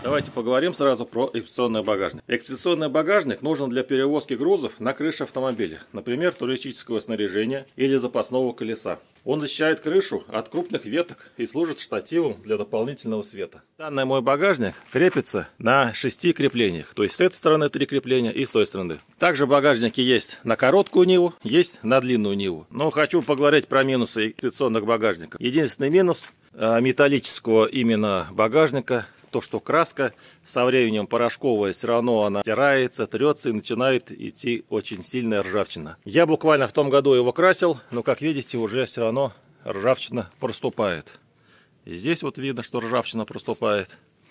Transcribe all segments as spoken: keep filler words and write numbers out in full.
Давайте поговорим сразу про экспедиционный багажник. Экспедиционный багажник нужен для перевозки грузов на крыше автомобиля, например, туристического снаряжения или запасного колеса. Он защищает крышу от крупных веток и служит штативом для дополнительного света. Данный мой багажник крепится на шести креплениях, то есть с этой стороны три крепления и с той стороны. Также багажники есть на короткую ниву, есть на длинную ниву. Но хочу поговорить про минусы экспедиционных багажников. Единственный минус металлического именно багажника — то, что краска со временем порошковая, все равно она стирается, трется и начинает идти очень сильная ржавчина. Я буквально в том году его красил, но, как видите, уже все равно ржавчина проступает. И здесь вот видно, что ржавчина проступает.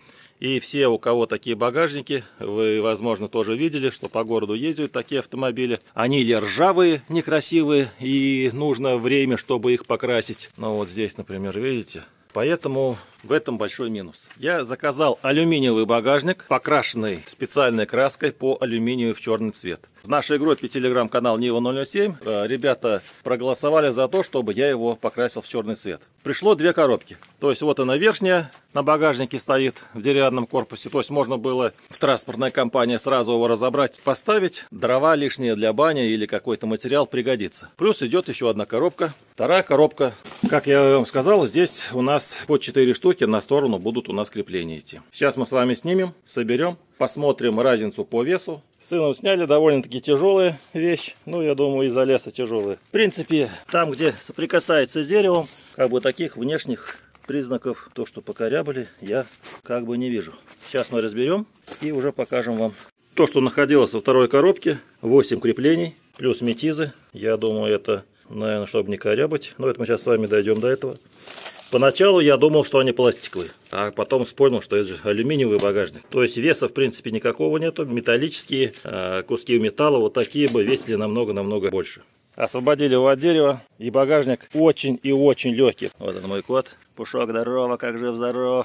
И все, у кого такие багажники, вы, возможно, тоже видели, что по городу ездят такие автомобили. Они или ржавые, некрасивые, и нужно время, чтобы их покрасить. Ну вот здесь, например, видите? Поэтому в этом большой минус. Я заказал алюминиевый багажник, покрашенный специальной краской по алюминию в черный цвет. В нашей группе телеграм-канал Нива ноль ноль семь ребята проголосовали за то, чтобы я его покрасил в черный цвет. Пришло две коробки. То есть вот она верхняя на багажнике стоит в деревянном корпусе. То есть можно было в транспортной компании сразу его разобрать, поставить. Дрова лишние для бани или какой-то материал пригодится. Плюс идет еще одна коробка. Вторая коробка. Как я вам сказал, здесь у нас по четыре штуки на сторону будут у нас крепления идти. Сейчас мы с вами снимем, соберем, посмотрим разницу по весу. С сыном сняли, довольно-таки тяжелая вещь. Ну, я думаю, из-за леса тяжелая. В принципе, там, где соприкасается с деревом, как бы таких внешних признаков, то, что покорябали, я как бы не вижу. Сейчас мы разберем и уже покажем вам. То, что находилось во второй коробке, восемь креплений, плюс метизы. Я думаю, это, наверное, чтобы не корябать. Но это мы сейчас с вами дойдем до этого. Поначалу я думал, что они пластиковые, а потом вспомнил, что это же алюминиевый багажник. То есть веса в принципе никакого нету. Металлические э, куски металла вот такие бы весили намного-намного больше. Освободили его от дерева, и багажник очень и очень легкий. Вот он мой кот. Пушок, здорово, как жив-здоров.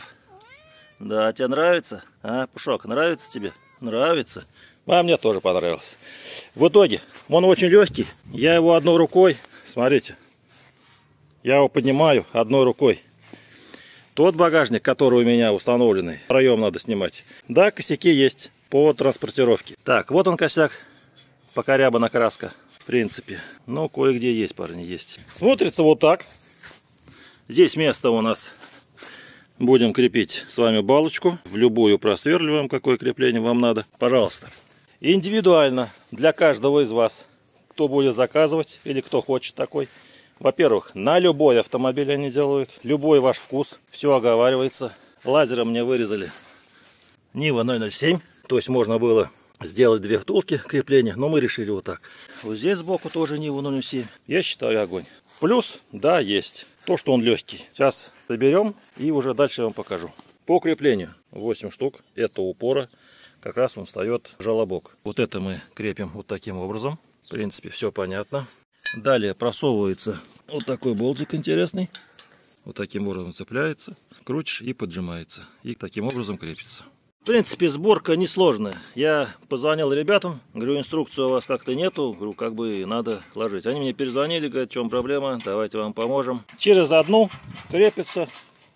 Да, тебе нравится? А, Пушок, нравится тебе? Нравится. А мне тоже понравилось. В итоге он очень легкий. Я его одной рукой, смотрите. Я его поднимаю одной рукой. Тот багажник, который у меня установленный, проем надо снимать. Да, косяки есть по транспортировке. Так, вот он косяк. Покорябана краска, в принципе. Но кое-где есть, парни, есть. Смотрится вот так. Здесь место у нас. Будем крепить с вами балочку. В любую просверливаем, какое крепление вам надо. Пожалуйста. Индивидуально для каждого из вас, кто будет заказывать или кто хочет такой. Во-первых, на любой автомобиль они делают, любой ваш вкус, все оговаривается. Лазером мне вырезали Нива ноль ноль семь, то есть можно было сделать две втулки крепления, но мы решили вот так. Вот здесь сбоку тоже Нива ноль ноль семь, я считаю огонь. Плюс, да, есть то, что он легкий. Сейчас соберем и уже дальше я вам покажу. По креплению восемь штук, это упора, как раз он встает желобок. Вот это мы крепим вот таким образом, в принципе все понятно. Далее просовывается вот такой болтик интересный. Вот таким образом цепляется. Крутишь и поджимается. И таким образом крепится. В принципе, сборка несложная. Я позвонил ребятам. Говорю, инструкцию у вас как-то нету. Говорю, как бы надо ложить. Они мне перезвонили, говорят, в чем проблема. Давайте вам поможем. Через одну крепится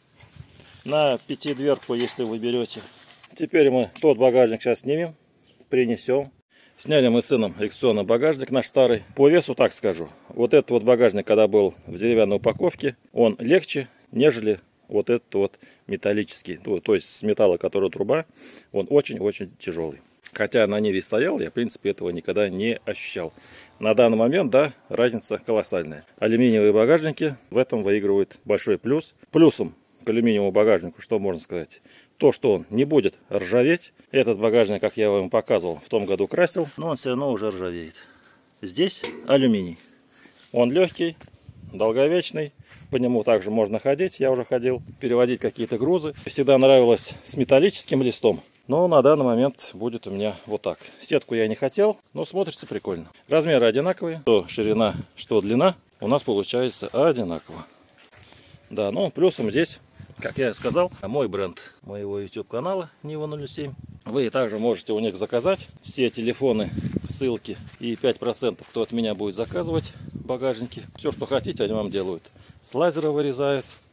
на пятидверку, если вы берете. Теперь мы тот багажник сейчас снимем. Принесем. Сняли мы с сыном экспедиционный багажник наш старый. По весу так скажу. Вот этот вот багажник, когда был в деревянной упаковке, он легче, нежели вот этот вот металлический. То, то есть с металла, который труба, он очень-очень тяжелый. Хотя на Ниве стоял, я в принципе этого никогда не ощущал. На данный момент, да, разница колоссальная. Алюминиевые багажники в этом выигрывают большой плюс. Плюсом к алюминиевому багажнику, что можно сказать? То, что он не будет ржаветь. Этот багажник, как я вам показывал, в том году красил, но он все равно уже ржавеет. Здесь алюминий. Он легкий, долговечный. По нему также можно ходить. Я уже ходил. Перевозить какие-то грузы. Всегда нравилось с металлическим листом. Но на данный момент будет у меня вот так. Сетку я не хотел, но смотрится прикольно. Размеры одинаковые. Что ширина, что длина у нас получается одинаково. Да, ну плюсом здесь, как я сказал, мой бренд моего YouTube канала Нива ноль семь. Вы также можете у них заказать все телефоны, ссылки и пять процентов, кто от меня будет заказывать багажники. Все, что хотите, они вам делают. С лазера вырезают,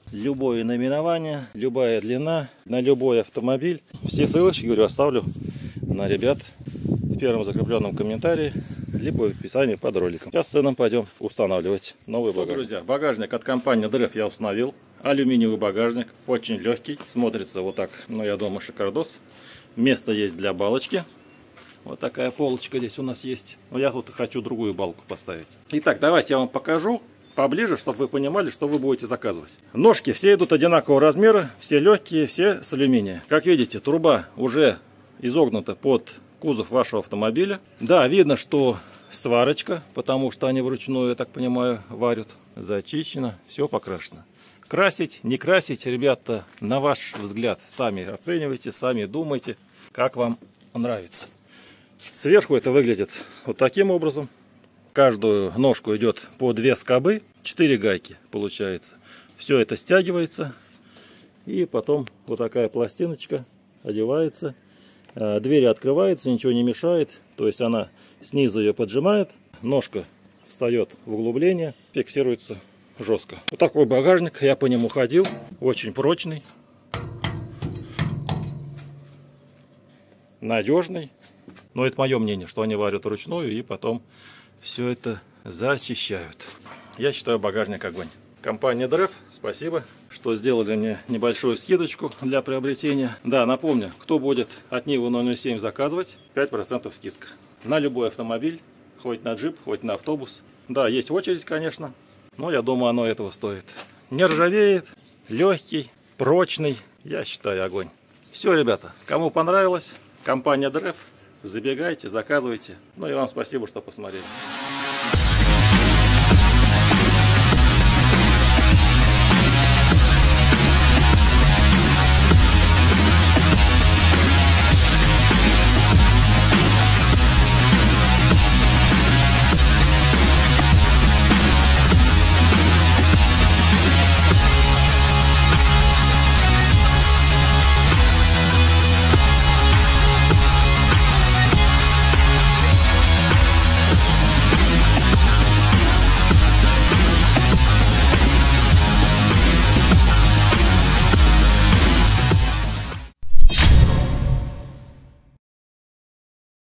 любое наименование, любая длина, на любой автомобиль. Все ссылочки, говорю, оставлю на ребят в первом закрепленном комментарии, либо в описании под роликом. Сейчас с сыном пойдем устанавливать новый багажник. Друзья, багажник от компании драйв я установил. Алюминиевый багажник, очень легкий, смотрится вот так, ну я думаю, шикардос. Место есть для балочки. Вот такая полочка здесь у нас есть. Но я тут хочу другую балку поставить. Итак, давайте я вам покажу поближе, чтобы вы понимали, что вы будете заказывать. Ножки все идут одинакового размера, все легкие, все с алюминия. Как видите, труба уже изогнута под кузов вашего автомобиля. Да, видно, что сварочка, потому что они вручную, я так понимаю, варят. Зачищено, все покрашено. Красить, не красить, ребята, на ваш взгляд, сами оценивайте, сами думайте, как вам нравится. Сверху это выглядит вот таким образом. Каждую ножку идет по две скобы, четыре гайки получается. Все это стягивается, и потом вот такая пластиночка одевается. Двери открываются, ничего не мешает, то есть она снизу ее поджимает, ножка встает в углубление, фиксируется жестко. Вот такой багажник, я по нему ходил, очень прочный, надежный. Но это мое мнение, что они варят вручную и потом все это зачищают. Я считаю, багажник огонь. Компания драйв, спасибо, что сделали мне небольшую скидочку для приобретения. Да, напомню, кто будет от Нивы ноль ноль семь заказывать, пять процентов скидка. На любой автомобиль, хоть на джип, хоть на автобус. Да, есть очередь, конечно, но я думаю, оно этого стоит. Не ржавеет, легкий, прочный, я считаю, огонь. Все, ребята, кому понравилось, компания драйв, забегайте, заказывайте. Ну и вам спасибо, что посмотрели.